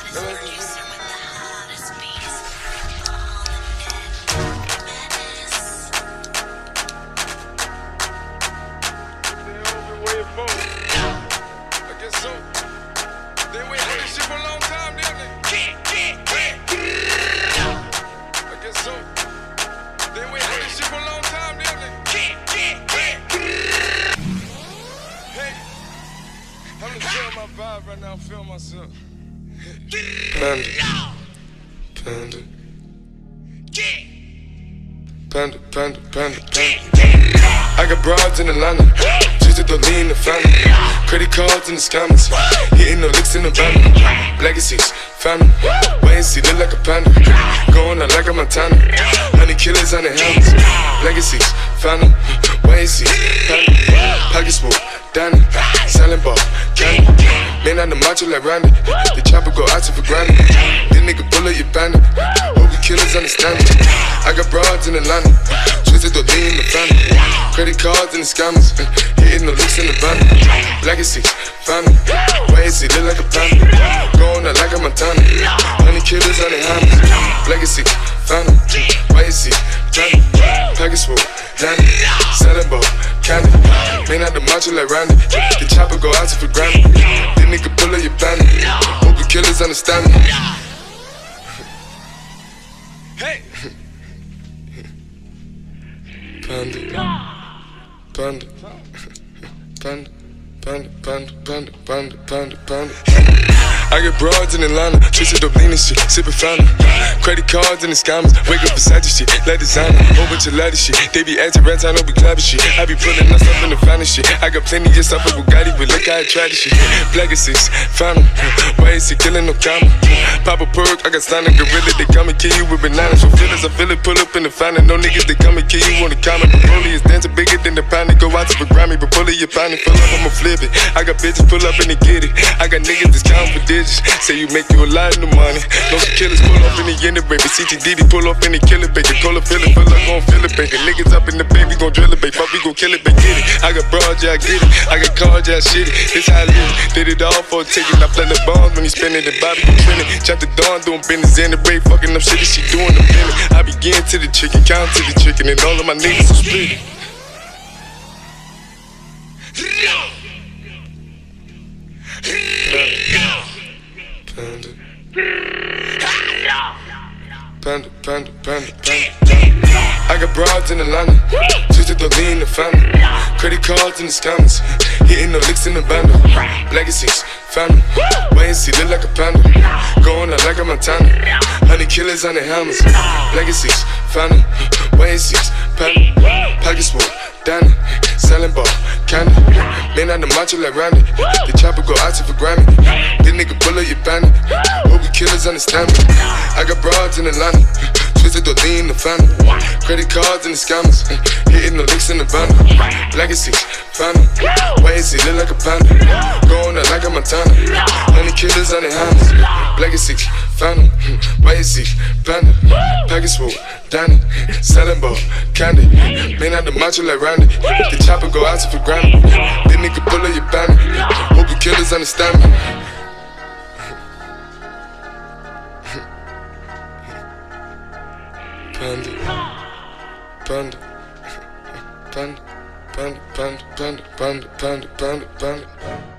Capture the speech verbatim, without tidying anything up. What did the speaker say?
Producer with the hottest beats. I guess so. They wait for this shit for a long time, didn't they? I guess so. They wait for this shit for a long time, didn't they? Hey, I'm just feeling my vibe right now. I'm feeling myself. Panda. Panda. Panda, panda, panda, panda. I got broads in Atlanta, just to lean the family. Credit cards in the scammers, hitting the licks in the van. Legacies, family, wait and see, look like a panda. Going out like a Montana, honey killers on the helmets. Legacies, family, wait and see, family. Pockets full, Danny, selling ball, candy. Man on the macho like Randy, the chopper go out to for granted. This nigga bullet your bandit, hope you killers understand it. I got broads in Atlanta, twisted to lean the family. Credit cards and the scammers, hitting the licks in the van. Legacy, family, wait and see, look like a panda. Going out like a Montana, honey killers on the hammers. Legacy, family, wait and see, family. Package full, Danny, selling ball, candy. Man out the macho like Randy, the chopper go out to for granted. This nigga pull up your bandit, hope you killers understand me. Hey! Panda, panda, panda, panda, panda, panda, panda, panda, panda. I get broads in Atlanta, twisted up lean and shit, sippin' fountain. Credit cards and the scammers, wake up beside your shit, let designer, whole bunch of ladder shit. They be acting rats, I don't be clapping shit. I be pulling my stuff in the finest shit. I got plenty of stuff with Bugatti, but look how I tried this shit. Black is six, fountain, why is he killing no comma? Pop a perk, I got stunning gorilla, they come and kill you with bananas. For feelings, I feel it, pull up in the fountain. No niggas, they come and kill you on the comment. Broly is dancing bigger than the pound. Go out to the Grammy, but pull it, your pound, pull up, I'ma flip it. I got bitches pull up and they get it. I got niggas that's counting for digits. Say you make you a lot of money. No some killers pull up in the end of baby. C T D D pull up in the killer baby. Cola fill it, fill up, gon' fill it baby. Niggas up in the baby, gon' drill it baby. Fuck, we gon' kill it baby, get it. I got broads, yeah I get it. I got cards, yeah I shit it. This how I live. Did it all for a ticket. I play the bombs when he spinning the Bobby, you trending. Chop the dawn, doing business in the break. Fucking up shit, she doing the minute. I begin to the chicken, count to the chicken, and all of my niggas are split. Panda. Panda, panda, panda, panda. I got broads in Atlanta, twisted to lean the family. Credit cards and the scammers, hitting the licks in the bando. Legacies, family, wait and see, look like a panda. Going out like a Montana, honey killers on the helmets. Legacies, family, wait and see, panda. Pockets full, Danny, selling ball, candy. Man on the macho like Randy, the chopper go out to for Grammy. This nigga pull up your bandit, hope you killers understand me. I got broads in Atlanta, twisted to lean the family. Credit cards and the scammers, hitting the licks in the van. Legacy, family, wait and see, look like a panda. Going out like a Montana, honey killers on the hammers. Legacy, family, wait and see, panda. Package full, Danny, selling ball, candy. Man out the macho like Randy, the chopper go out to for Grammy. This nigga pull up your bandit, hope you killers understand me. Panda, panda, panda, panda, panda, panda, panda, panda, panda, panda.